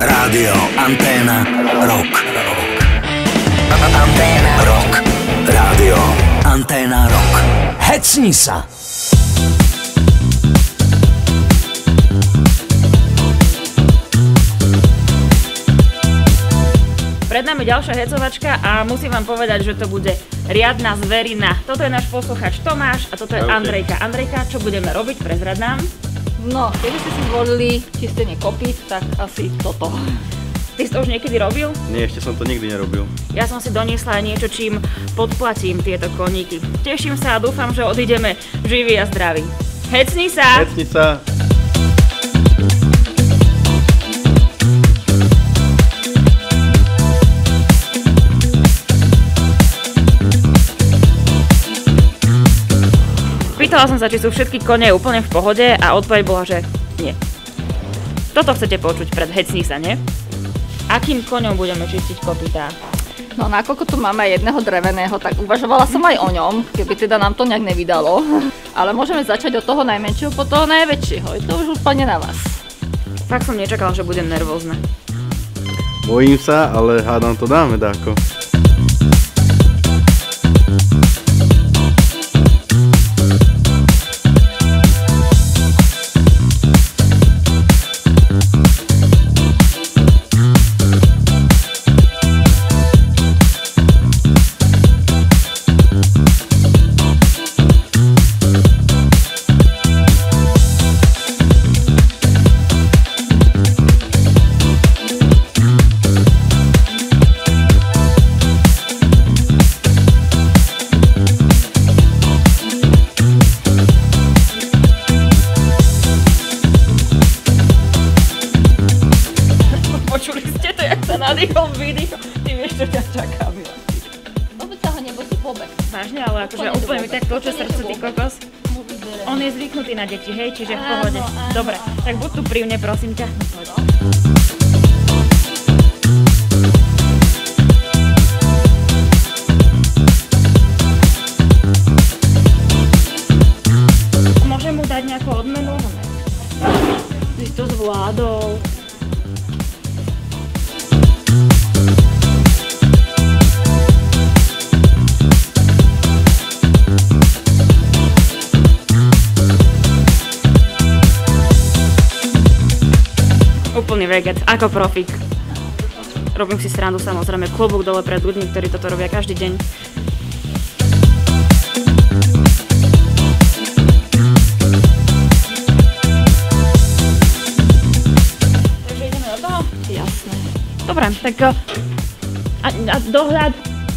Rádio Anténa Rock. Anténa Rock. Rádio Anténa Rock. Hecni sa! Pred nami ďalšia hecovačka a musím vám povedať, že to bude riadna zverina. Toto je náš posluchač Tomáš a toto je Andrejka. Andrejka, čo budeme robiť? Prezrad nám. No, keby ste si zvolili čistenie kopít, tak asi toto. Ty si to už niekedy robil? Nie, ešte som to nikdy nerobil. Ja som si doniesla niečo, čím podplatím tieto koníky. Teším sa a dúfam, že odídeme živí a zdraví. Hecni sa! Hecni sa! Pýtala som sa, či sú všetky kone úplne v pohode a odpoveď bola, že nie. Toto chcete počuť pred Hecni sa, nie? Akým koňom budeme čistiť kopytá? No, nakoľko tu máme jedného dreveného, tak uvažovala som aj o ňom, keby teda nám to nejak nevydalo. Ale môžeme začať od toho najmenšieho po toho najväčšieho. Je to už úplne na vás. Fakt som nečakala, že budem nervózna. Bojím sa, ale hádam to dáme dáko. Počuli ste to, jak sa nadýchol, vydýchol? Ty vieš, čo ťa čaká, Mila. Vôbec sa ho neboj si pobeh. Vážne, ale akože úplne mi tak točí srdce, ty kokos. On je zvyknutý na deti, hej, čiže v pohode. Dobre, tak buď tu pri mne, prosím ťa. Poď. Môžem mu dať nejakú odmenu? Ty to zvládol. Úplný vegec, ako profík. Robím si srandu, samozrejme, klobúk dole pred ľuďmi, ktorí toto robia každý deň. Takže ideme do toho? Jasné. Dobre, tak a dohľad.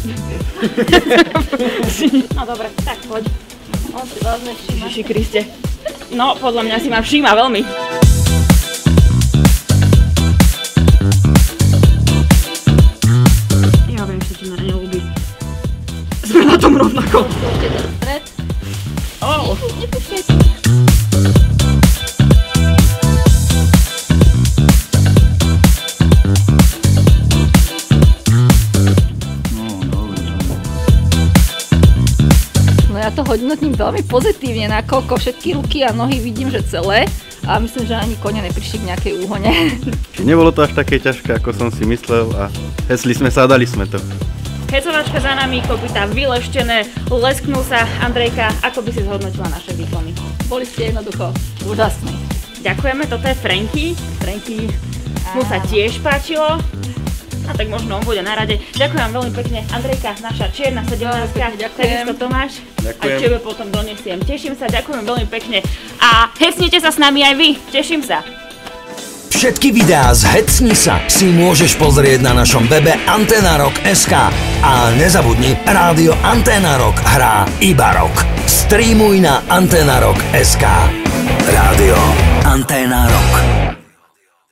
No dobre, tak poď. On si vás nevšíma. Ježiši Kriste. No, podľa mňa si ma všíma veľmi. Ja viem, že ti ma neľúbi. Sme na tom rovnako. Skúšte ten stred. Nepúšťajte. No ja to hodnotím veľmi pozitívne, nakoľko všetky ruky a nohy vidím, že celé. A myslím, že ani koňa neprišli k nejakej úhone. Nebolo to až také ťažké, ako som si myslel a hecli sme sa a dali sme to. Hecovačka za nami, kopytá vyleštené, lesknú sa. Andrejka, ako by si zhodnotila naše výkony? Boli ste jednoducho úžasní. Ďakujeme, toto je Franky. Franky mu sa tiež páčilo. A tak možno on bude na rade. Ďakujem veľmi pekne. Andrejka, naša čierna 17-ka. Takisto Tomáš. Ďakujem. A tebe potom donesiem. Teším sa, ďakujem veľmi pekne. A hecnite sa s nami aj vy. Teším sa. Všetky videá z Hecni sa si môžeš pozrieť na našom webe antenarock.sk a nezabudni, Rádio Anténa Rock hrá iba rock. Streamuj na antenarock.sk. Rádio Anténa Rock.